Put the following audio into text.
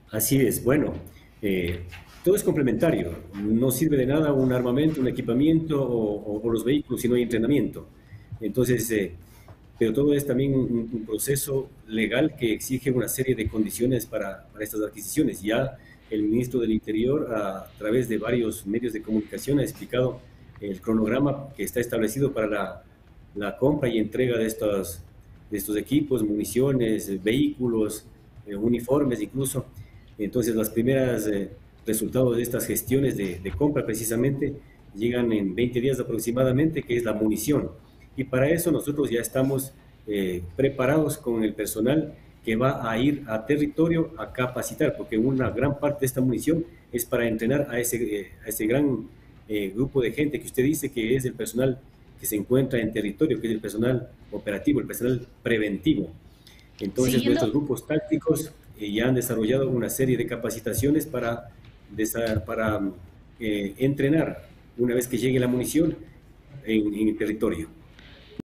Así es, bueno, eh, todo es complementario. No sirve de nada un armamento, un equipamiento o los vehículos si no hay entrenamiento. Entonces, pero todo es también un proceso legal que exige una serie de condiciones para estas adquisiciones. Ya el ministro del Interior, a través de varios medios de comunicación, ha explicado el cronograma que está establecido para la compra y entrega de estos equipos, municiones, vehículos, uniformes incluso. Entonces, los primeros resultados de estas gestiones de compra precisamente llegan en 20 días aproximadamente, que es la munición. Y para eso nosotros ya estamos preparados con el personal que va a ir a territorio a capacitar, porque una gran parte de esta munición es para entrenar a ese gran grupo de gente que usted dice que es el personal que se encuentra en territorio, que es el personal operativo, el personal preventivo. Entonces, Siguiendo, nuestros grupos tácticos ya han desarrollado una serie de capacitaciones para entrenar una vez que llegue la munición en el territorio.